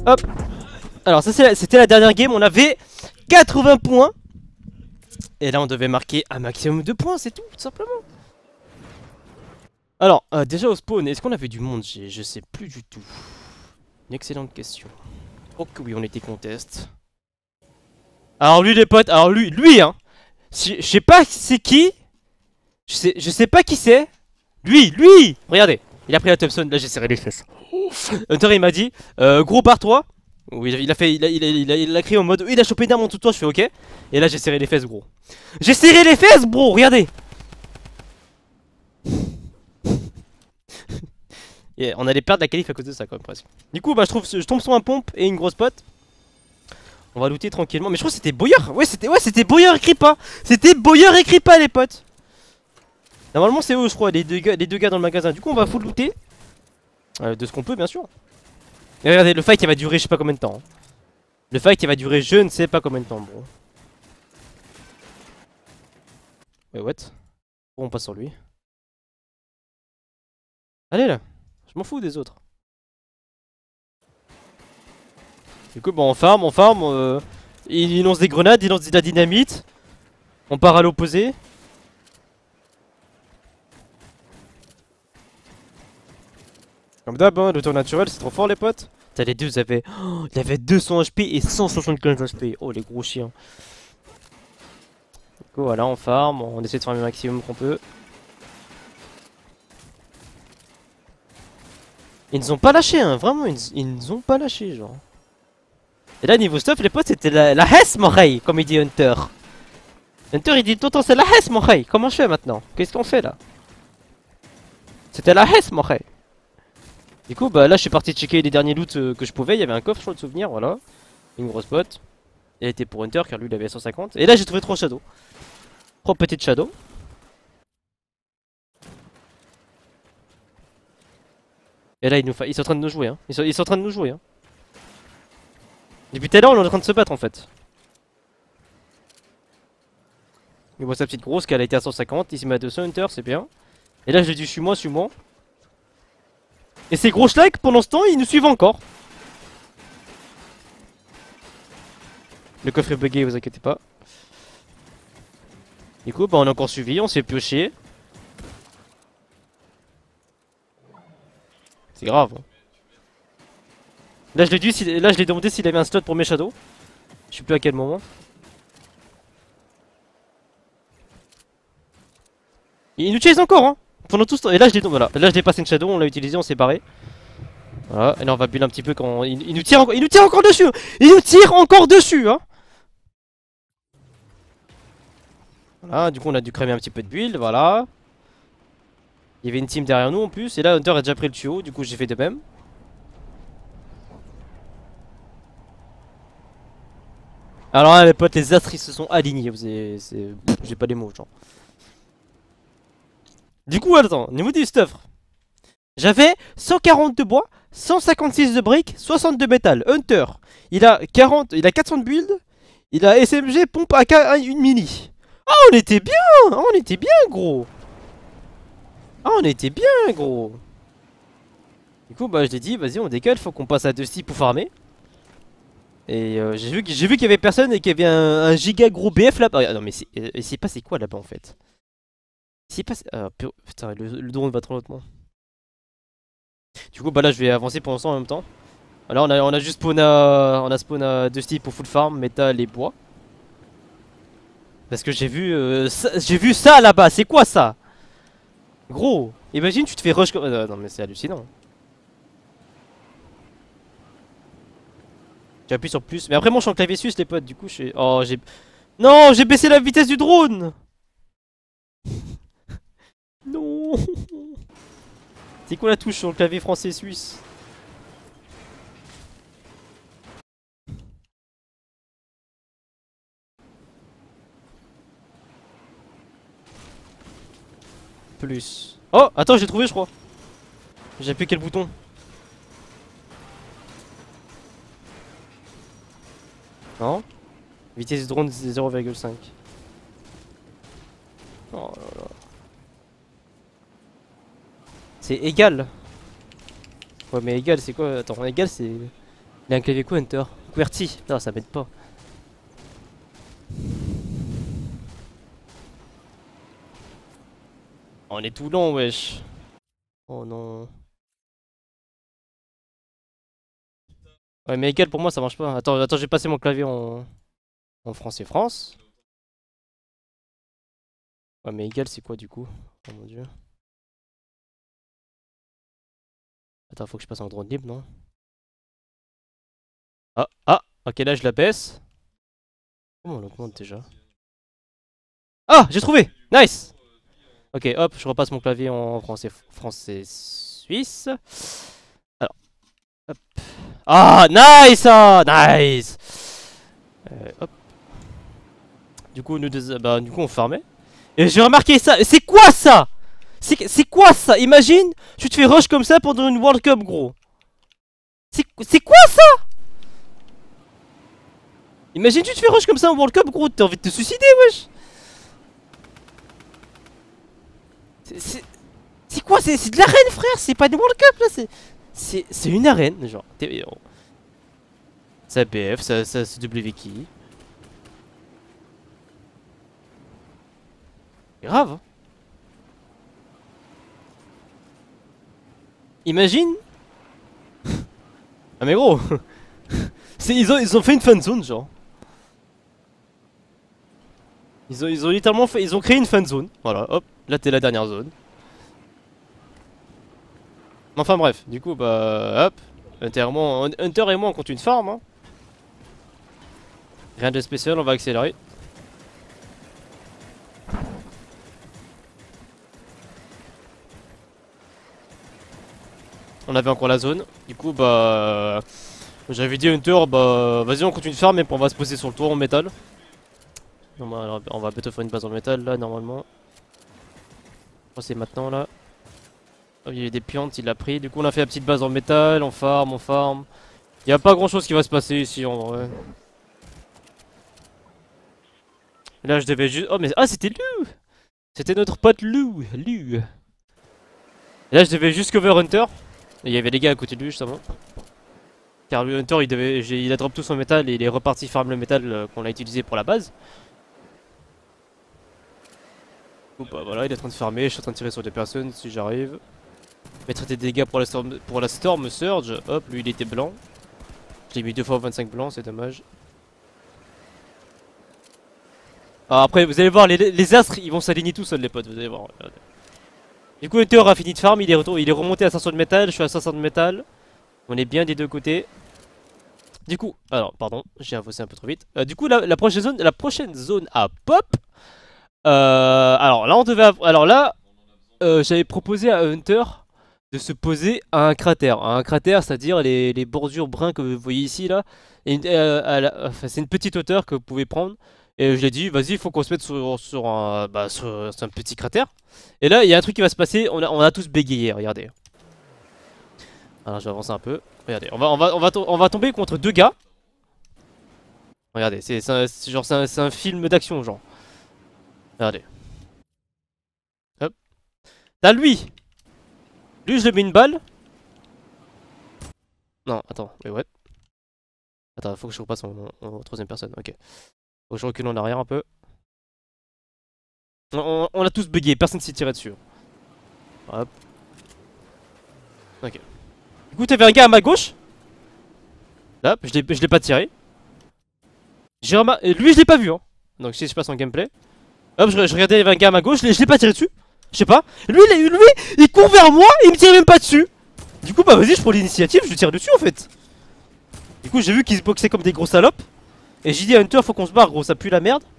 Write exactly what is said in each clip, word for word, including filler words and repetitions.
Hop. Alors ça c'était la, la dernière game, on avait quatre-vingts points. Et là on devait marquer un maximum de points, c'est tout, tout simplement. Alors, euh, déjà au spawn, est-ce qu'on avait du monde? Je sais plus du tout. Une excellente question. Oh que oui, on était contest. Alors lui les potes, alors lui, lui hein. Je sais pas c'est qui. Je sais, je sais pas qui c'est. Lui, lui. Regardez, il a pris la Thompson, là j'ai serré les fesses. Hunter il m'a dit, euh, gros barre-toi. Oui, il a fait, il a, il a, il a, il a crié en mode, il a chopé une arme en tout temps, je fais ok. Et là j'ai serré les fesses gros. J'ai serré les fesses bro, regardez. Et on allait perdre la qualif à cause de ça quand même presque. Du coup bah je trouve, je tombe sur un pompe et une grosse pote. On va looter tranquillement, mais je crois que c'était Boyer. Ouais c'était, ouais c'était Boyer et Kripa. C'était Boyer et Kripa les potes. Normalement c'est eux je crois, les deux, gars, les deux gars dans le magasin. Du coup on va full looter. Euh, de ce qu'on peut bien sûr. Et regardez le fight il va durer je sais pas combien de temps hein. Le fight il va durer je ne sais pas combien de temps bro. Ouais what. Bon, on passe sur lui. Allez là. Je m'en fous des autres. Du coup bon on farm, on farm euh, il, il lance des grenades, il lance de la dynamite. On part à l'opposé. Comme d'hab hein, le tour naturel c'est trop fort les potes. T'as les deux ils avaient, oh, il avait deux cents H P et cent soixante-quinze H P. Oh les gros chiens. Du coup voilà on farm, on essaie de farmer le maximum qu'on peut. Ils nous ont pas lâché hein, vraiment ils, ils nous ont pas lâché genre. Et là niveau stuff les potes c'était la, la Hess mon rey comme il dit Hunter. Hunter il dit tout le temps c'est la Hess mon rey. Comment je fais maintenant? Qu'est-ce qu'on fait là? C'était la Hess mon rey. Du coup bah là je suis parti checker les derniers loots euh, que je pouvais. Il y avait un coffre sur le souvenir voilà. Une grosse pote. Elle était pour Hunter car lui il avait cent cinquante. Et là j'ai trouvé trois shadows. Trois petites shadows. Et là ils, nous fa... ils sont en train de nous jouer hein. Ils sont, ils sont en train de nous jouer hein. Depuis tout à l'heure on est en train de se battre en fait. Il voit sa petite grosse qu'elle a été à cent cinquante. Ici met à deux cents Hunter c'est bien. Et là je lui dis suis-moi, suis-moi. Et ces gros schlag pendant ce temps ils nous suivent encore. Le coffre est bugué vous inquiétez pas. Du coup bah on est encore suivi, on s'est pioché. C'est grave. Là je l'ai dit, si... là je l'ai demandé s'il avait un slot pour mes shadows. Je sais plus à quel moment. Et il nous chase encore hein. Pendant tout ce temps. Et là je l'ai voilà. Là je l'ai passé une shadow, on l'a utilisé, on s'est barré. Voilà, et là on va build un petit peu quand. Il, il nous tire encore. Il nous tire encore dessus. Il nous tire encore dessus hein. Voilà, du coup on a dû cramer un petit peu de build, voilà. Il y avait une team derrière nous en plus. Et là Hunter a déjà pris le tuyau, du coup j'ai fait de même. Alors là les potes, les astres ils se sont alignés. J'ai pas les mots genre. Du coup attends, niveau du stuff. J'avais cent quarante de bois, cent cinquante-six de briques, soixante de métal. Hunter, il a quarante, il a quatre cents de build. Il a S M G, pompe A K, une mini. Ah on était bien, ah, on était bien gros. Ah on était bien gros. Du coup bah je l'ai dit, vas-y on décale, faut qu'on passe à deux six pour farmer. Et euh, j'ai vu qu'il y avait personne et qu'il y avait un, un giga gros B F là. Ah, non mais c'est passé quoi là-bas en fait? C'est passé... Ah, putain le, le drone va trop lentement. Du coup bah là je vais avancer pour l'instant en même temps. Là on a, on a juste spawn à, on a spawn à deux styles pour full farm, métal et bois. Parce que j'ai vu euh, j'ai vu ça là-bas, c'est quoi ça? Gros, imagine tu te fais rush comme... Euh, non mais c'est hallucinant. J'appuie sur plus, mais après moi je suis en clavier suisse les potes, du coup je suis... Oh j'ai... Non j'ai baissé la vitesse du drone. Non. C'est quoi la touche sur le clavier français suisse? Plus. Oh attends j'ai trouvé je crois. J'ai appuyé quel bouton? Non. Vitesse du drone zéro virgule cinq. Oh là là. C'est égal. Ouais mais égal c'est quoi? Attends égal c'est... Il a un clavier quoi, Hunter? QWERTY. Non, ça m'aide pas. On est tout lent, wesh. Oh non. Ouais, mais égal pour moi ça marche pas. Attends, attends, j'ai passé mon clavier en, en français France. Ouais, mais égal c'est quoi du coup? Oh mon dieu. Attends, faut que je passe en drone libre, non? Ah, ah, ok, là je la baisse. Comment on l'augmente déjà? Ah, j'ai trouvé! Nice! Ok, hop, je repasse mon clavier en français, français suisse. Alors, hop. Ah, nice! Ah, nice! Euh, hop. Du coup, nous deux, bah, du coup, on farmait. Et j'ai remarqué ça. C'est quoi ça? C'est quoi ça? Imagine, tu te fais rush comme ça pendant une World Cup, gros. C'est quoi ça? Imagine, tu te fais rush comme ça en World Cup, gros. T'as envie de te suicider, wesh. C'est quoi? C'est de l'arène, frère. C'est pas des World Cup, là. C'est une arène, genre. Ça B F, ça, ça, ça W qui. Grave. Hein. Imagine. Ah mais gros. ils, ont, ils ont fait une fan zone genre. Ils ont, ils ont littéralement fait. Ils ont créé une fan zone. Voilà, hop, là t'es la dernière zone. Enfin bref, du coup bah hop. Hunter et moi, Hunter et moi on compte une farm hein. Rien de spécial, on va accélérer. On avait encore la zone. Du coup bah j'avais dit à Hunter bah vas-y on continue de farm mais on va se poser sur le toit en métal. On va, on va bientôt faire une base en métal là normalement. Je crois c'est maintenant là. Oh, il y a des piantes, il l'a pris. Du coup on a fait la petite base en métal, on farm, on farm. Il n'y a pas grand chose qui va se passer ici en vrai. Là je devais juste... Oh mais... Ah c'était Lou. C'était notre pote Lou. Lou. Là je devais juste cover Hunter. Et il y avait les gars à côté de lui justement. Car lui Hunter il devait, il a drop tout son métal et il est reparti farm le métal euh, qu'on a utilisé pour la base. Du coup bah voilà il est en train de farmer, je suis en train de tirer sur des personnes si j'arrive. Mettre des dégâts pour la storm, pour la storm surge, hop lui il était blanc. Je l'ai mis deux fois vingt-cinq blancs, c'est dommage. Alors après vous allez voir les, les astres ils vont s'aligner tout seuls les potes, vous allez voir. Regardez. Du coup Hunter a fini de farm, il est, retour, il est remonté à cinq cents de métal, je suis à cinq cents de métal. On est bien des deux côtés. Du coup, alors pardon, j'ai avancé un peu trop vite. Euh, du coup la, la prochaine zone, la prochaine zone à pop. Euh, alors là on devait, avoir, alors là, euh, j'avais proposé à Hunter de se poser à un cratère, à un cratère, c'est-à-dire les, les bordures bruns que vous voyez ici là. Euh, enfin, c'est une petite hauteur que vous pouvez prendre. Et je lui ai dit, vas-y, il faut qu'on se mette sur, sur, un, bah, sur, sur un petit cratère. Et là, il y a un truc qui va se passer. On a, on a tous bégayé, regardez. Alors, je vais avancer un peu. Regardez, on va, on va, on va, on va tomber contre deux gars. Regardez, c'est genre c'est un, un film d'action, genre. Regardez. Hop. T'as lui. Lui, je lui mets une balle. Non, attends, mais ouais. Attends, faut que je repasse en, en, en troisième personne, ok. Faut que je recule en arrière un peu. On, on, on a tous bugué, personne s'est tiré dessus. Hop. Ok. Du coup, t'avais un gars à ma gauche. Là, je l'ai pas tiré. J'ai remarqué. Lui, je l'ai pas vu, hein. Donc, si je passe en gameplay. Hop, je, je regardais, il y avait un gars à ma gauche, je l'ai pas tiré dessus. Je sais pas. Lui, lui, lui, il court vers moi, il me tire même pas dessus. Du coup, bah vas-y, je prends l'initiative, je lui tire dessus en fait. Du coup, j'ai vu qu'ils se boxaient comme des gros salopes. Et j'ai dit à Hunter, faut qu'on se barre, gros, ça pue la merde.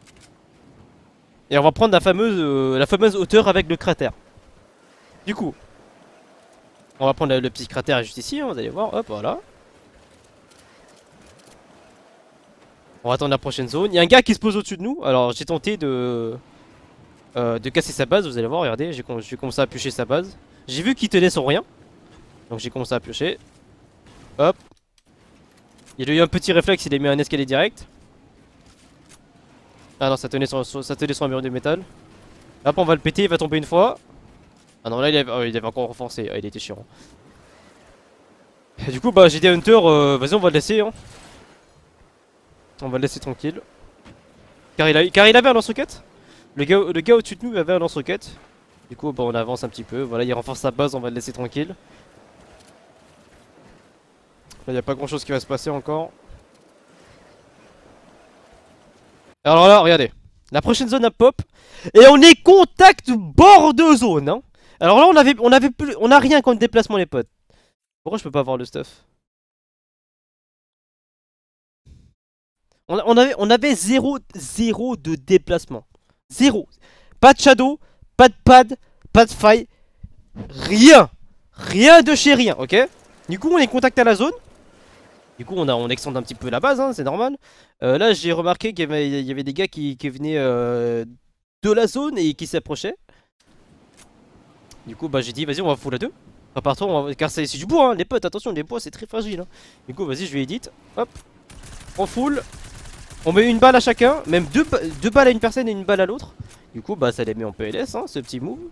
Et on va prendre la fameuse, euh, la fameuse hauteur avec le cratère. Du coup, on va prendre le, le petit cratère juste ici, hein, vous allez voir, hop, voilà. On va attendre la prochaine zone. Il y a un gars qui se pose au-dessus de nous. Alors j'ai tenté de euh, de casser sa base, vous allez voir, regardez, j'ai commencé à piocher sa base. J'ai vu qu'il tenait sur rien. Donc j'ai commencé à piocher. Hop. Il a eu un petit réflexe, il a mis un escalier direct. Ah non, ça tenait sur, ça tenait sur un mur de métal. Hop, on va le péter, il va tomber une fois. Ah non, là il avait, oh, il avait encore renforcé, ah, il était chiant. Et du coup, bah j'ai dit à Hunter, euh, vas-y, on va le laisser. Hein. On va le laisser tranquille. Car il, a, car il avait un lance-roquette. Le gars, le gars au-dessus de nous avait un lance-roquette. Du coup, bah on avance un petit peu. Voilà, il renforce sa base, on va le laisser tranquille. Là, il n'y a pas grand-chose qui va se passer encore. Alors là, regardez. La prochaine zone à pop. Et on est contact bord de zone. Hein. Alors là, on avait, on avait plus, on a rien contre déplacement, les potes. Pourquoi je peux pas avoir le stuff? On, on avait, on avait zéro, zéro de déplacement. Zéro. Pas de shadow, pas de pad, pas de faille. Rien. Rien de chez rien, ok? Du coup, on est contact à la zone. Du coup, on, a, on extend un petit peu la base, hein, c'est normal. Euh, là, j'ai remarqué qu'il y avait, il y avait des gars qui, qui venaient euh, de la zone et qui s'approchaient. Du coup, bah j'ai dit, vas-y, on va full à deux. Repartons, va... car c'est du bois, hein, les potes, attention, les bois c'est très fragile. Hein. Du coup, vas-y, je vais edit. Hop, on full. On met une balle à chacun, même deux, deux balles à une personne et une balle à l'autre. Du coup, bah ça les met en P L S, hein, ce petit move.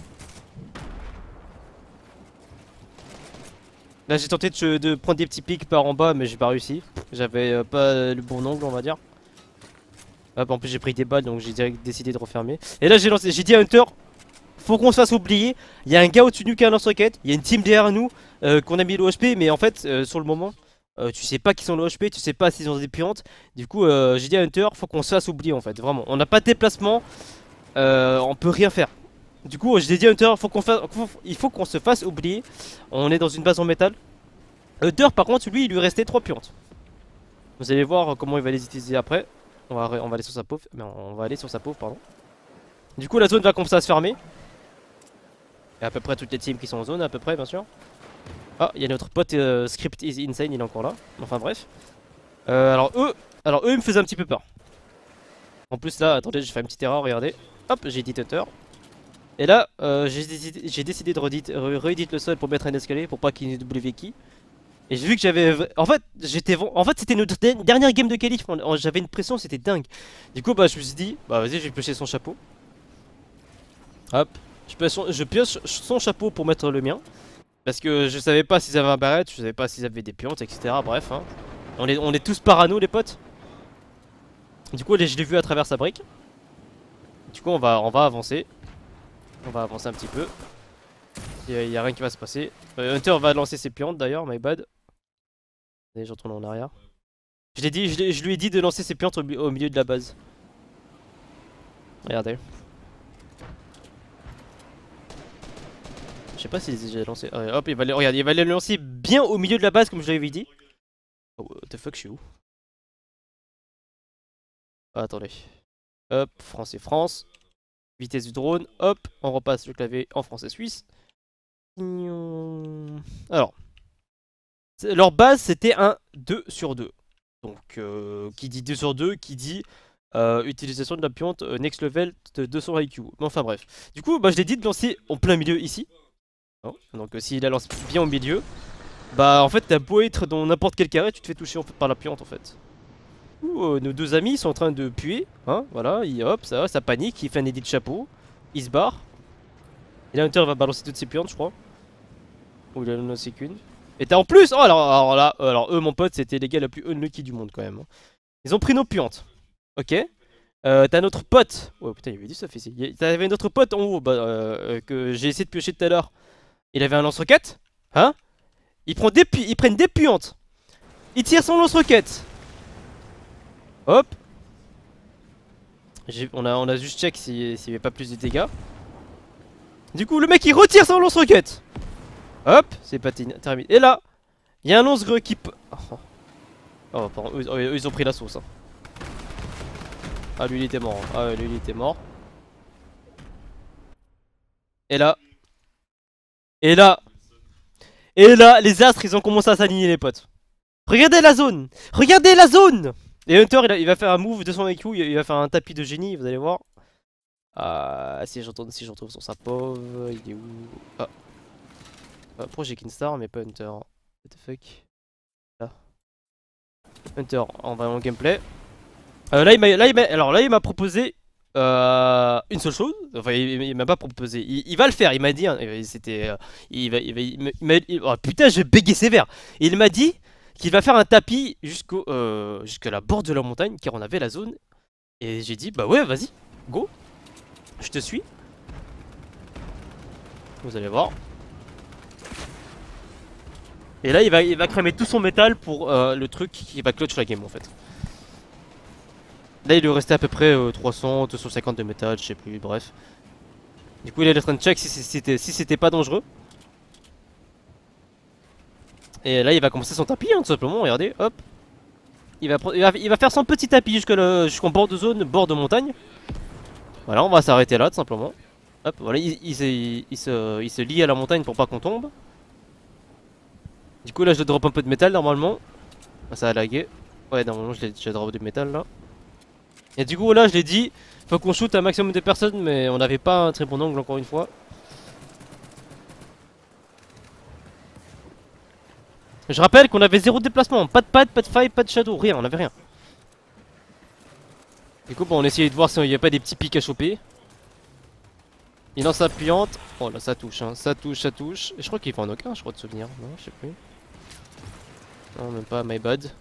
Là, j'ai tenté de, de prendre des petits pics par en bas, mais j'ai pas réussi. J'avais euh, pas le bon angle, on va dire. Hop, en plus, j'ai pris des balles, donc j'ai direct décidé de refermer. Et là, j'ai lancé, j'ai dit à Hunter, faut qu'on se fasse oublier. Il y a un gars au-dessus de nous qui a un lance-roquette. Il y a une team derrière nous euh, qu'on a mis l'O H P, mais en fait, euh, sur le moment. Euh, tu sais pas qui sont le H P, tu sais pas s'ils ont des puantes. Du coup, euh, j'ai dit à Hunter, faut qu'on se fasse oublier en fait. Vraiment, on n'a pas de déplacement, euh, on peut rien faire. Du coup, j'ai dit à Hunter, faut qu'on fasse, il faut qu'on se fasse oublier. On est dans une base en métal. Hunter, par contre, lui, il lui restait trois puantes. Vous allez voir comment il va les utiliser après. On va, on va aller sur sa pauvre, mais on va aller sur sa pauvre, pardon. Du coup, la zone va commencer à se fermer. Et à peu près toutes les teams qui sont en zone, à peu près, bien sûr. Ah, il y a notre pote euh, Script is Insane, il est encore là. Enfin bref. Euh, alors eux, alors eux, ils me faisaient un petit peu peur. En plus là, attendez, j'ai fait une petite erreur, regardez. Hop, j'ai dit Hunter. Et là, euh, j'ai décidé, décidé de re-edit le sol pour mettre un escalier pour pas qu'il y ait W key. Et j'ai vu que j'avais, en fait, j'étais, en fait, c'était notre dernière game de qualif. J'avais une pression, c'était dingue. Du coup, bah, je me suis dit, bah vas-y, je vais piocher son chapeau. Hop, je pioche, je pioche son chapeau pour mettre le mien. Parce que je savais pas s'ils avaient un barrette, je savais pas s'ils avaient des piantes, et cetera. Bref, hein. on, est, on est tous parano, les potes. Du coup, je l'ai vu à travers sa brique. Du coup, on va, on va avancer. On va avancer un petit peu. Il n'y a, a rien qui va se passer. Euh, Hunter va lancer ses piantes d'ailleurs, my bad. Allez, je retourne en arrière. Je, dit, je, je lui ai dit de lancer ses piantes au, au milieu de la base. Regardez. Je sais pas s'il les a déjà lancés. Ah, hop, il va, les, regarde, il va les lancer bien au milieu de la base comme je l'avais dit. Oh, what the fuck, je suis où? Ah, attendez. Hop, France et France. Vitesse du drone. Hop, on repasse le clavier en français suisse. Alors. Leur base c'était un deux sur deux. Donc, euh, qui dit deux sur deux, qui dit euh, utilisation de la piante euh, next level de deux cents I Q. Mais enfin bref. Du coup, bah, je l'ai dit de lancer en plein milieu ici. Oh, donc euh, s'il la lance bien au milieu, bah en fait t'as beau être dans n'importe quel carré, tu te fais toucher en fait, par la piante en fait. Ouh, euh, nos deux amis sont en train de puer, hein, voilà, il, hop, ça, ça panique, il fait un edit de chapeau, il se barre. Et là Hunter va balancer toutes ses piantes je crois. Ou il en a lancé qu'une. Et t'as en plus, oh alors, alors là, alors eux mon pote c'était les gars la plus unlucky du monde quand même. Hein. Ils ont pris nos piantes, ok. Euh, t'as notre pote, oh putain il y avait du stuff ici. T'avais notre pote en haut, bah, euh, que j'ai essayé de piocher tout à l'heure. Il avait un lance-roquette, hein. Ils, prend des ils prennent des puantes. Ils tirent son lance-roquette. Hop. On a, on a juste check s'il n'y avait pas plus de dégâts. Du coup le mec il retire son lance-roquette. Hop, c'est pas terminé. Et là, il y a un lance-greux qui peut... Oh, oh pardon, eux, eux, ils ont pris la sauce. Hein. Ah lui il était mort. Hein. Ah lui il était mort. Et là... Et là... Et là, les astres, ils ont commencé à s'aligner, les potes. Regardez la zone. Regardez la zone. Et Hunter, il, a, il va faire un move de son I Q. Il va faire un tapis de génie, vous allez voir. Ah, si je retourne, si je retrouve sur sa pauvre. Il est où? Ah. Ah, pourquoi j'ai Kinstar, mais pas Hunter? What the fuck? Là. Hunter, on va en gameplay. Euh, là, il m'a, là, il m'a, alors là, il m'a proposé Euh, une seule chose, enfin il, il m'a pas proposé, il, il va le faire, il m'a dit, hein, c'était, euh, il va, il va, il m'a- il m'a- il- oh putain je bégayais sévère, il m'a dit qu'il va faire un tapis jusqu'au, euh, jusqu'à la bord de la montagne car on avait la zone, et j'ai dit bah ouais vas-y, go, je te suis, vous allez voir. Et là il va, il va cramer tout son métal pour euh, le truc qui va clutch la game en fait. Là il lui restait à peu près euh, trois cents, deux cent cinquante de métal, je sais plus, bref. Du coup il est en train de check si c'était si c'était pas dangereux. Et là il va commencer son tapis hein, tout simplement, regardez, hop. Il va, il va, il va faire son petit tapis jusqu'en jusqu'en bord de zone, bord de montagne. Voilà, on va s'arrêter là tout simplement. Hop, voilà, il, il, il, il, se, il se lie à la montagne pour pas qu'on tombe. Du coup là je drop un peu de métal normalement. Ah, ça a lagué. Ouais normalement je l'ai drop du métal là. Et du coup là je l'ai dit, faut qu'on shoot un maximum de personnes mais on n'avait pas un très bon angle encore une fois. Je rappelle qu'on avait zéro déplacement, pas de pad, pas de faille, pas de shadow, rien, on avait rien. Du coup bon, on essayait de voir s'il n'y a pas des petits pics à choper. Il lance sa puante. Oh là ça touche hein, ça touche, ça touche. Et je crois qu'il faut en aucun, je crois de souvenir, non je sais plus. Non même pas, my bad.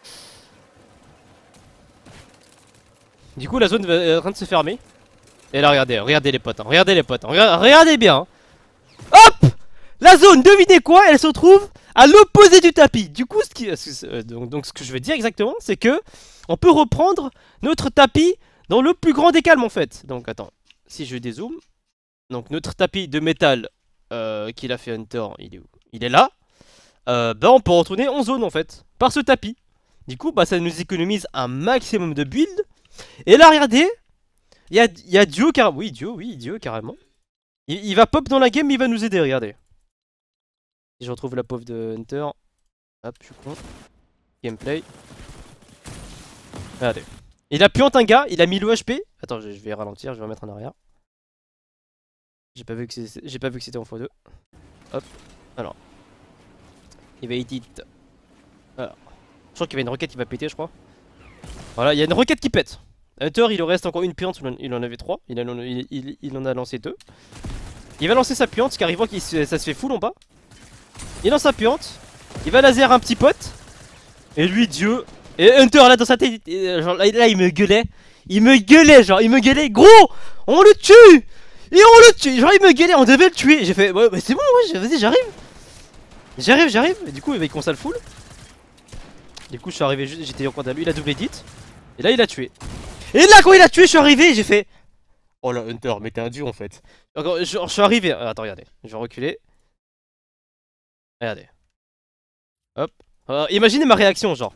Du coup la zone est en train de se fermer. Et là regardez, regardez les potes, hein, regardez les potes, hein, regardez, regardez bien hein. Hop, la zone, devinez quoi, elle se trouve à l'opposé du tapis. Du coup, ce qui, euh, donc, donc ce que je veux dire exactement, c'est que on peut reprendre notre tapis dans le plus grand des calmes en fait. Donc attends, si je dézoome, donc notre tapis de métal euh, qu'il a fait Hunter, il est où? Il est là. Euh, bah on peut retourner en zone en fait, par ce tapis. Du coup, bah ça nous économise un maximum de build. Et là, regardez, il y a, y a Dio carrément. Oui, Dio, oui, Dio carrément. Il, il va pop dans la game, il va nous aider, regardez. Si je retrouve la pauvre de Hunter. Hop, je suis con. Gameplay. Regardez. Il a puant un gars, il a mis le H P. Attends, je, je vais ralentir, je vais remettre en arrière. J'ai pas vu que j'ai pas vu que c'était en x deux. Hop. Alors. Il va edit. Alors. Je crois qu'il y avait une roquette qui va péter, je crois. Voilà, il y a une roquette qui pète. Hunter, il lui reste encore une puante, il en avait trois. Il, en, il, il, il en a lancé deux. Il va lancer sa puante, car il voit que ça se fait full en bas. Il lance sa puante. Il va laser un petit pote. Et lui, Dieu. Et Hunter, là, dans sa tête, genre, là, il me gueulait. Il me gueulait, genre, il me gueulait. Gros, on le tue. Et on le tue. Genre, il me gueulait, on devait le tuer. J'ai fait, ouais, bah c'est bon, ouais, vas-y, j'arrive. J'arrive, j'arrive. Et du coup, il commence à le full. Du coup, je suis arrivé, j'étais en coin à lui, il a double edit. Et là, il a tué. Et là, quand il a tué, je suis arrivé, j'ai fait. Oh là, Hunter, mais t'es un dieu en fait. Je, je suis arrivé. Attends, regardez. Je vais reculer. Regardez. Hop. Euh, imaginez ma réaction, genre.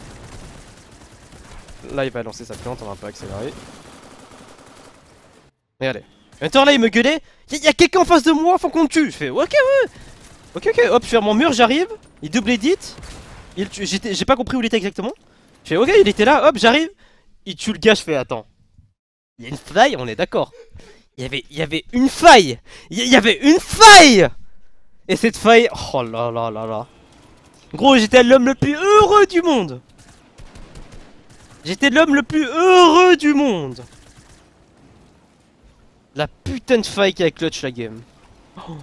Là, il va lancer sa plante, on va un peu accélérer. Regardez. Hunter, là, il me gueulait. Il y a, a quelqu'un en face de moi, faut qu'on le tue. Je fais, ok, ouais. Ok, ok. Hop, je fais mon mur, j'arrive. Il double edit. J'ai pas compris où il était exactement. Je fais, ok, il était là. Hop, j'arrive. Il tue le gars, je fais, attends. Il y a une faille, on est d'accord. Il y avait, il y avait une faille. Il y avait une faille. Et cette faille, oh là là là là. Gros, j'étais l'homme le plus heureux du monde. J'étais l'homme le plus heureux du monde. La putain de faille qui a clutch la game. Oh.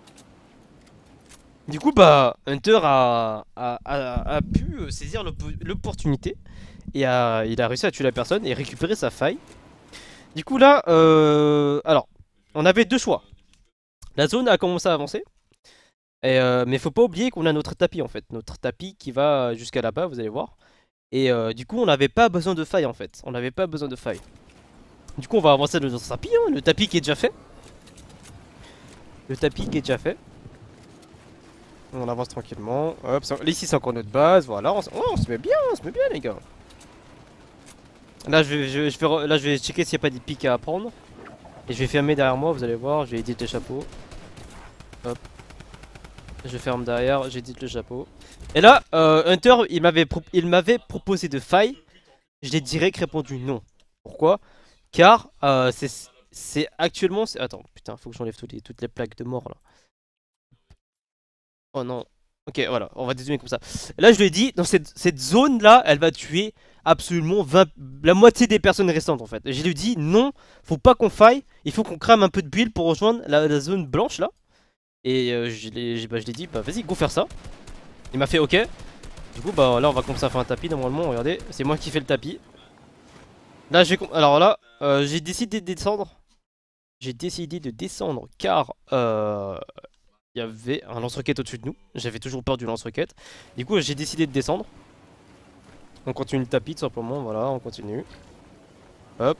Du coup, bah, Hunter a, a, a, a pu saisir l'opportunité. Et a, il a réussi à tuer la personne et récupérer sa faille. Du coup là, euh, alors, on avait deux choix. La zone a commencé à avancer. Et euh, mais faut pas oublier qu'on a notre tapis en fait. Notre tapis qui va jusqu'à là-bas, vous allez voir. Et euh, du coup, on n'avait pas besoin de faille en fait. On n'avait pas besoin de faille. Du coup, on va avancer de notre tapis. Hein, le tapis qui est déjà fait. Le tapis qui est déjà fait. On avance tranquillement. Hop, ici c'est encore notre base. Voilà, on, oh, on se met bien, on se met bien les gars. Là je vais, je, je vais, là, je vais checker s'il n'y a pas des pics à prendre. Et je vais fermer derrière moi, vous allez voir, je vais éditer le chapeau. Hop. Je ferme derrière, j'édite le chapeau. Et là, euh, Hunter, il m'avait pro proposé de faille. Je l'ai direct répondu non. Pourquoi? Car euh, c'est actuellement... Attends, putain, faut que j'enlève toutes les, toutes les plaques de mort là. Oh non. Ok, voilà, on va dézoomer comme ça. Là, je lui ai dit, dans cette, cette zone là, elle va tuer absolument vingt, la moitié des personnes restantes en fait. Et je lui dis non, faut pas qu'on faille, il faut qu'on crame un peu de build pour rejoindre la, la zone blanche là. Et euh, je l'ai bah, dit, bah vas-y, go faire ça. Il m'a fait ok. Du coup, bah là, on va commencer à faire un tapis normalement. Regardez, c'est moi qui fais le tapis. Là, j'ai alors là, euh, j'ai décidé de descendre. J'ai décidé de descendre car euh, il y avait un lance-roquette au-dessus de nous. J'avais toujours peur du lance-roquette. Du coup, j'ai décidé de descendre. On continue le tapis tout simplement. Voilà, on continue. Hop.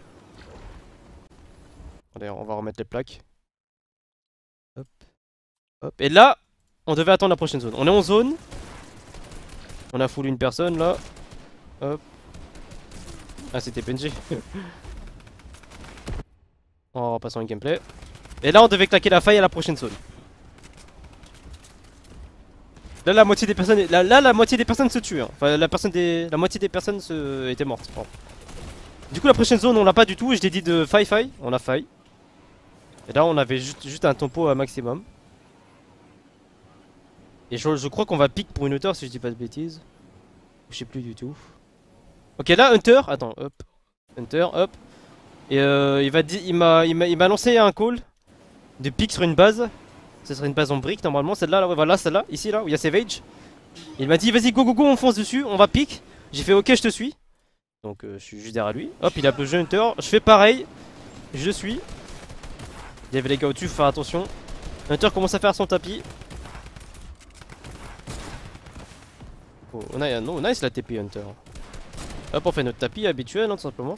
Allez, on va remettre les plaques. Hop. Hop. Et là, on devait attendre la prochaine zone. On est en zone. On a full une personne là. Hop. Ah, c'était P N G. On va repasser en gameplay. Et là, on devait claquer la faille à la prochaine zone. Là, la moitié des personnes, là, là la moitié des personnes se tuent. Hein. Enfin, la personne des, la moitié des personnes se... étaient mortes. Bon. Du coup, la prochaine zone, on l'a pas du tout. Je l'ai dit de faille faille. On a faille. Et là, on avait juste, juste un tempo à maximum. Et je, je crois qu'on va pique pour une hauteur si je dis pas de bêtises. Je sais plus du tout. Ok, là, Hunter. Attends, hop. Hunter, hop. Et euh, il va il m'a il m'a lancé un call de pique sur une base. Ce serait une base en brique normalement. Celle-là, là, ouais, voilà, celle-là, ici, là, où il y a Savage. Il m'a dit, vas-y, go, go, go, on fonce dessus, on va pique. J'ai fait, ok, je te suis. Donc, euh, je suis juste derrière lui. Hop, il a le Hunter. Je fais pareil. Je le suis. Il y avait les gars au-dessus, faut faire attention. Hunter commence à faire son tapis. Oh, on a, non, nice la T P Hunter. Hop, on fait notre tapis habituel, hein, tout simplement.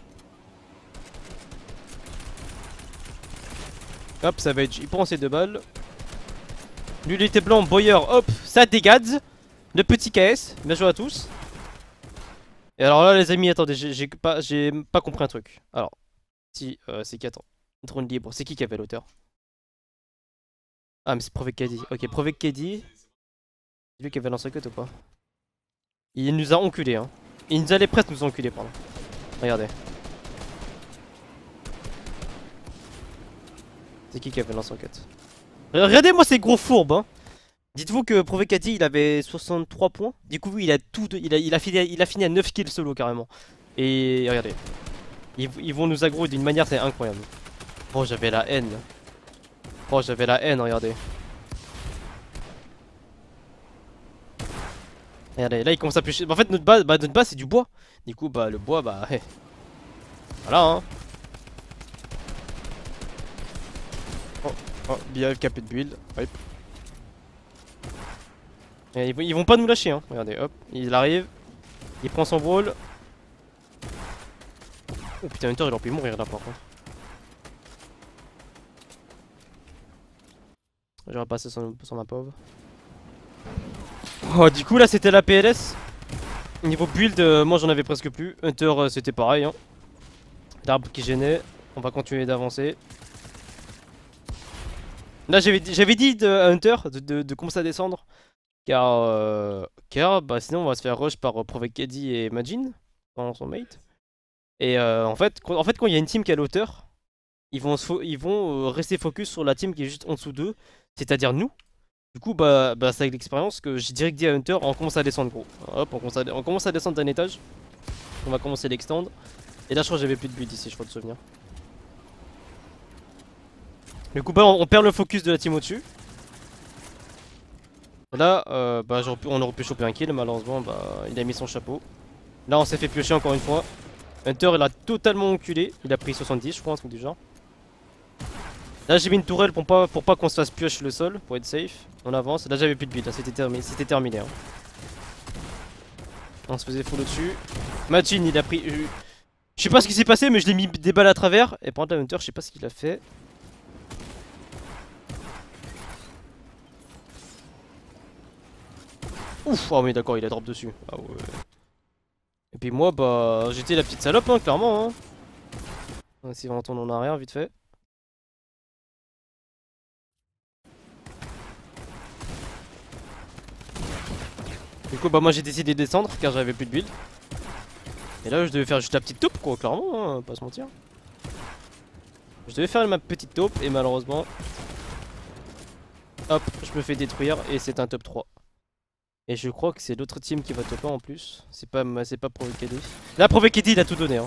Hop, Savage, il prend ses deux balles. Lui, il était blanc, Boyer, hop, ça dégage. Le petit K S, bien joué à tous. Et alors là, les amis, attendez, j'ai pas, pas compris un truc. Alors, si, euh, c'est qui, attends, drone libre, c'est qui qui avait l'auteur? Ah, mais c'est Provec Caddy. Ok, Provec Caddy. C'est lui qui avait lancé cut ou pas? Il nous a enculé, hein. Il nous allait presque nous enculer, pardon. Regardez. C'est qui qui avait lancé cut? Regardez-moi ces gros fourbes, hein. Dites-vous que Provecati il avait soixante-trois points. Du coup, il a tout, de, il, a, il, a fini, il a fini à neuf kills solo carrément. Et regardez, ils, ils vont nous aggro d'une manière, c'est incroyable. Oh, j'avais la haine. Oh, j'avais la haine, regardez. Regardez, là il commence à pêcher. En fait, notre base, bah, notre base c'est du bois. Du coup, bah le bois, bah hey. Voilà, hein. Oh, oh, B F capé de build. Hop. Et ils, ils vont pas nous lâcher, hein. Regardez, hop, il arrive. Il prend son brawl. Oh putain, Hunter il aurait pu mourir là par contre. J'aurais passé sur, sur ma pauvre. Oh, du coup là c'était la P L S. Niveau build, euh, moi j'en avais presque plus. Hunter euh, c'était pareil, hein. L'arbre qui gênait. On va continuer d'avancer. Là j'avais dit de, à Hunter de, de, de commencer à descendre. Car, euh, car bah, sinon on va se faire rush par euh, Provec Caddy et Majin dans son mate. Et euh, en fait, quand, en fait quand il y a une team qui est à l'auteur, ils vont, ils vont euh, rester focus sur la team qui est juste en dessous d'eux, c'est-à-dire nous. Du coup bah, bah c'est avec l'expérience que j'ai direct dit à Hunter, on commence à descendre gros. Hop, on commence à, on commence à descendre d'un étage. On va commencer l'extend. Et là je crois que j'avais plus de build ici, je crois de souvenir. Du coup bah on, on perd le focus de la team au-dessus. Là, euh, bah, on aurait pu choper un kill, malheureusement, bah, il a mis son chapeau. Là, on s'est fait piocher encore une fois. Hunter, il a totalement enculé. Il a pris soixante-dix, je crois, un truc du genre. Là, j'ai mis une tourelle pour pas, pour pas qu'on se fasse piocher le sol, pour être safe. On avance. Là, j'avais plus de build, c'était terminé. C'était terminé. Hein. On se faisait full au-dessus. Majin, il a pris. Euh, je sais pas ce qui s'est passé, mais je l'ai mis des balles à travers. Et par contre, Hunter, je sais pas ce qu'il a fait. Ouf, oh mais d'accord, il a drop dessus. Ah ouais. Et puis moi, bah, j'étais la petite salope, hein, clairement. Hein. On va essayer de retourner en arrière, vite fait. Du coup, bah, moi j'ai décidé de descendre car j'avais plus de build. Et là, je devais faire juste la petite taupe, quoi, clairement, hein, pas se mentir. Je devais faire ma petite taupe et malheureusement, hop, je me fais détruire et c'est un top trois. Et je crois que c'est l'autre team qui va top un en plus. C'est pas, c'est pas Provekedi. Là, Provekedi il a tout donné. Hein.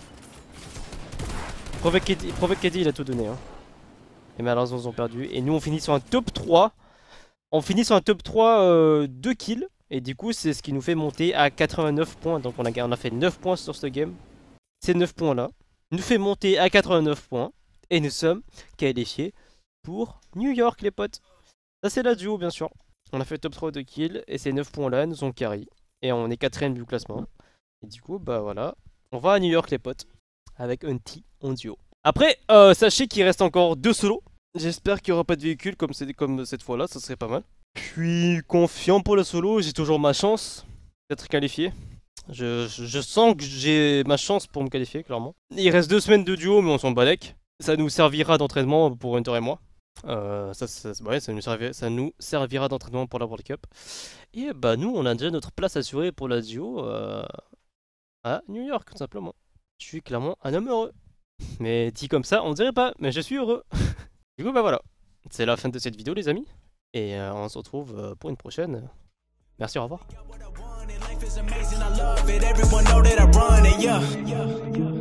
Provekedi, Provekedi il a tout donné. Hein. Et malheureusement, ils ont perdu. Et nous, on finit sur un top trois. On finit sur un top trois, euh, deux kills. Et du coup, c'est ce qui nous fait monter à quatre-vingt-neuf points. Donc, on a, on a fait neuf points sur ce game. Ces neuf points là nous fait monter à quatre-vingt-neuf points. Et nous sommes qualifiés pour New York, les potes. Ça, c'est la duo, bien sûr. On a fait top trois de kills. Et ces neuf points là nous ont carry. Et on est quatrième du classement. Et du coup, bah voilà. On va à New York, les potes. Avec un T en duo. Après, euh, sachez qu'il reste encore deux solos. J'espère qu'il n'y aura pas de véhicule comme, comme cette fois là. Ça serait pas mal. Je suis confiant pour le solo. J'ai toujours ma chance d'être qualifié. Je, je, je sens que j'ai ma chance pour me qualifier, clairement. Il reste deux semaines de duo, mais on s'en balèque. Ça nous servira d'entraînement pour Hunter et moi. Euh, ça, ça, ouais, ça nous servira, ça nous servira d'entraînement pour la World Cup. Et bah nous, on a déjà notre place assurée pour la duo euh, à New York, tout simplement. Je suis clairement un homme heureux. Mais dit comme ça, on dirait pas, mais je suis heureux. Du coup, bah voilà. C'est la fin de cette vidéo, les amis. Et euh, on se retrouve pour une prochaine. Merci, au revoir. Life is amazing, I love it. Everyone know that I run it, yeah.